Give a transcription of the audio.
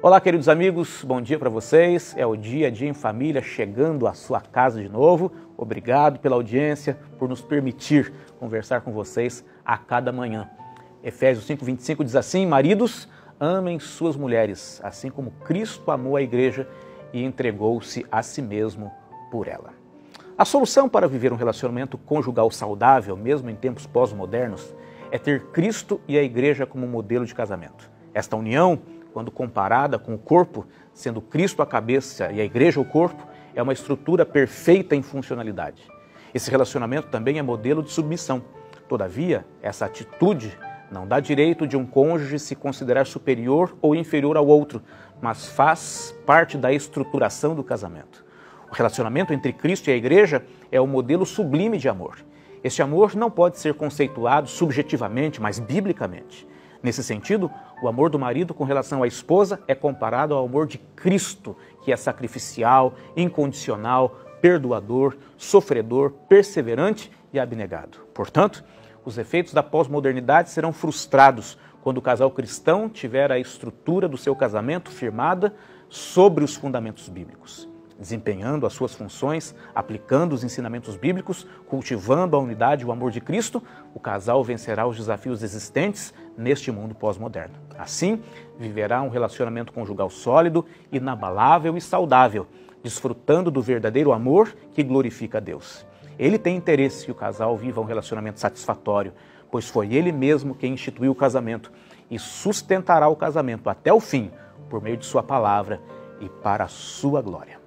Olá, queridos amigos, bom dia para vocês. É o Dia em Família chegando à sua casa de novo. Obrigado pela audiência, por nos permitir conversar com vocês a cada manhã. Efésios 5:25 diz assim: maridos, amem suas mulheres, assim como Cristo amou a igreja e entregou-se a si mesmo por ela. A solução para viver um relacionamento conjugal saudável, mesmo em tempos pós-modernos, é ter Cristo e a igreja como modelo de casamento. Esta união, quando comparada com o corpo, sendo Cristo a cabeça e a igreja o corpo, é uma estrutura perfeita em funcionalidade. Esse relacionamento também é modelo de submissão. Todavia, essa atitude não dá direito de um cônjuge se considerar superior ou inferior ao outro, mas faz parte da estruturação do casamento. O relacionamento entre Cristo e a igreja é o modelo sublime de amor. Este amor não pode ser conceituado subjetivamente, mas biblicamente. Nesse sentido, o amor do marido com relação à esposa é comparado ao amor de Cristo, que é sacrificial, incondicional, perdoador, sofredor, perseverante e abnegado. Portanto, os efeitos da pós-modernidade serão frustrados quando o casal cristão tiver a estrutura do seu casamento firmada sobre os fundamentos bíblicos. Desempenhando as suas funções, aplicando os ensinamentos bíblicos, cultivando a unidade e o amor de Cristo, o casal vencerá os desafios existentes neste mundo pós-moderno. Assim, viverá um relacionamento conjugal sólido, inabalável e saudável, desfrutando do verdadeiro amor que glorifica a Deus. Ele tem interesse que o casal viva um relacionamento satisfatório, pois foi ele mesmo quem instituiu o casamento e sustentará o casamento até o fim, por meio de sua palavra e para a sua glória.